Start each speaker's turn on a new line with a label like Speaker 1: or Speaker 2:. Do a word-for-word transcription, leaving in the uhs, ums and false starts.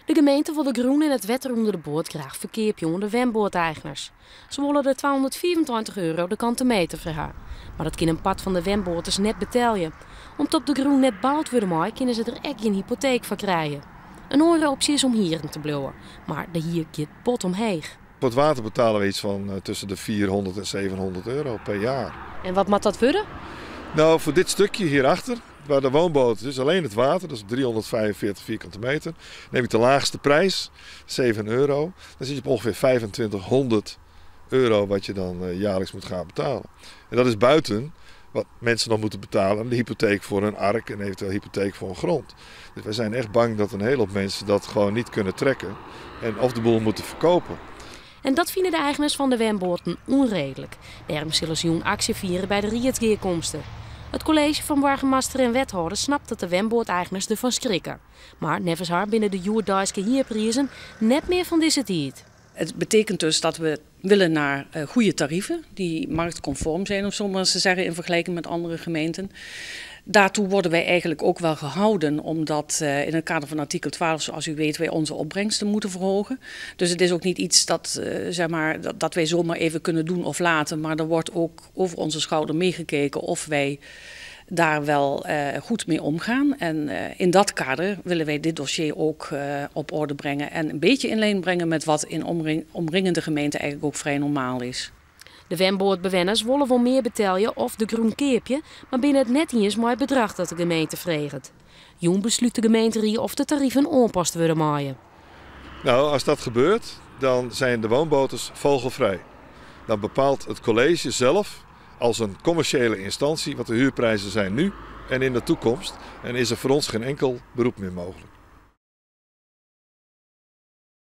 Speaker 1: De gemeente wil de groen en het wetter onder de boord graag verkeerd onder de wemboordeigeners. Ze willen de tweehonderdvierentwintig euro de kantemeter vergaan. Maar dat kan een pad van de wemboorders net betalen. Omdat op de groen net bouwd worden maar, kunnen ze er echt geen hypotheek van krijgen. Een andere optie is om hier te blijven, maar de hier gaat pot omheen.
Speaker 2: Voor het water betalen we iets van uh, tussen de vierhonderd en zevenhonderd euro per jaar.
Speaker 1: En wat moet dat worden?
Speaker 2: Nou, voor dit stukje hierachter, waar de woonboot is, alleen het water, dat is driehonderdvijfenveertig vierkante meter. Neem ik de laagste prijs, zeven euro, dan zit je op ongeveer vijfentwintighonderd euro wat je dan uh, jaarlijks moet gaan betalen. En dat is buiten wat mensen nog moeten betalen, de hypotheek voor een ark en eventueel hypotheek voor een grond. Dus wij zijn echt bang dat een hele hoop mensen dat gewoon niet kunnen trekken en of de boel moeten verkopen.
Speaker 1: En dat vinden de eigenaars van de wemboorten onredelijk. Daarom zullen ze een actie vieren bij de Rietsgeerkomsten. Het college van burgemeester en wethouder snapt dat de wemboordeigenars ervan schrikken. Maar nevens haar binnen de Joerdijske hierprijzen net meer van deze tijd.
Speaker 3: Het betekent dus dat we willen naar uh, goede tarieven die marktconform zijn, om zo maar eens te zeggen, in vergelijking met andere gemeenten. Daartoe worden wij eigenlijk ook wel gehouden, omdat uh, in het kader van artikel twaalf, zoals u weet, wij onze opbrengsten moeten verhogen. Dus het is ook niet iets dat, uh, zeg maar, dat, dat wij zomaar even kunnen doen of laten, maar er wordt ook over onze schouder meegekeken of wij daar wel uh, goed mee omgaan. En uh, in dat kader willen wij dit dossier ook uh, op orde brengen en een beetje in lijn brengen met wat in omring, omringende gemeenten eigenlijk ook vrij normaal is.
Speaker 1: De wemboordbewoners willen wel meer betalen of de groen keepje, maar binnen het net niet eens mooi bedrag dat de gemeente vreegt. Jong besluit de gemeente of de tarieven aanpast worden maaien.
Speaker 2: Nou, als dat gebeurt, dan zijn de woonbotes vogelvrij. Dan bepaalt het college zelf als een commerciële instantie wat de huurprijzen zijn nu en in de toekomst. En is er voor ons geen enkel beroep meer mogelijk.